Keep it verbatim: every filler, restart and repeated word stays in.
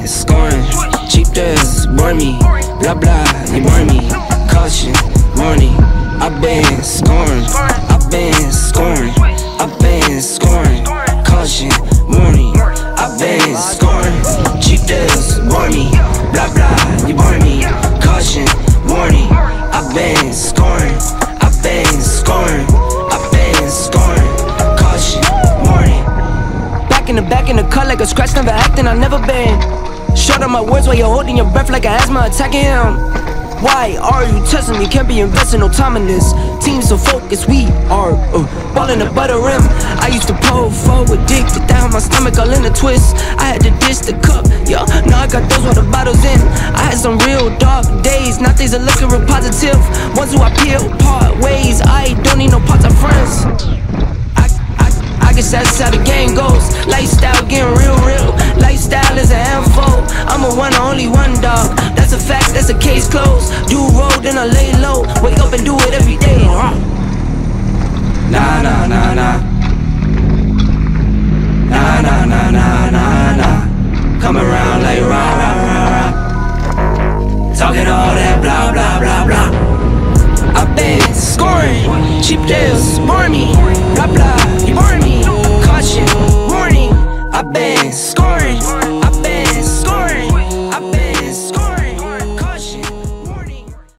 been scoring. Cheap deals, bore me. Blah blah, you burn me. Caution, warning. I've been scoring. I've been scoring. I've been scoring. Caution, warning. I've been scoring. Cheap deals, bore me. Blah blah, you burn me. Caution, warning. I've been scoring. I've been scoring. I've been scoring. Caution, warning. Back in the back in the cut like a scratch, never acting, I've never been. Short on my words while you're holding your breath like a asthma attacking him. Why are you testing me? Can't be investing no time in this. Team so focused, we are uh, ballin' the butter rim. I used to pull forward, dick it down my stomach all in a twist. I had to dish the cup, yeah. Now I got those water bottles in. I had some real dark days, not days of looking real positive. Ones who I peel part ways. I don't need no parts of friends. I guess that's how the game goes. Lifestyle getting real, real. Lifestyle is a handful. I'm a one, only one dog. That's a fact, that's a case closed. Do roll, then I lay low. Wake up and do it every day. Nah, nah, nah, nah. Nah, nah, nah, nah, nah, nah. Come around like rah, rah, rah, rah. Talking all that blah, blah, blah, blah. I've been scoring. Cheap deals, bore me.